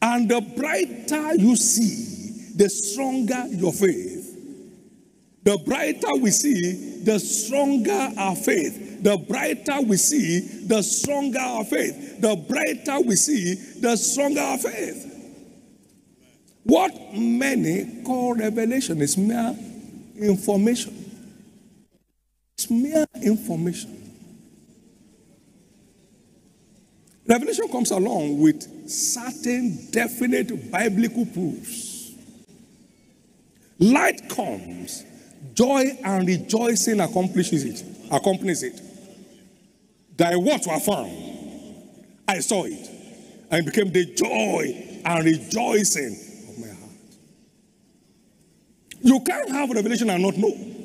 And the brighter you see, the stronger your faith. The brighter we see, the stronger our faith. The brighter we see, the stronger our faith. The brighter we see, the stronger our faith. What many call revelation is mere information. It's mere information. Revelation comes along with certain definite biblical proofs. Light comes, joy and rejoicing accompanies it. Thy words were found. I saw it. And it became the joy and rejoicing of my heart. You can't have revelation and not know.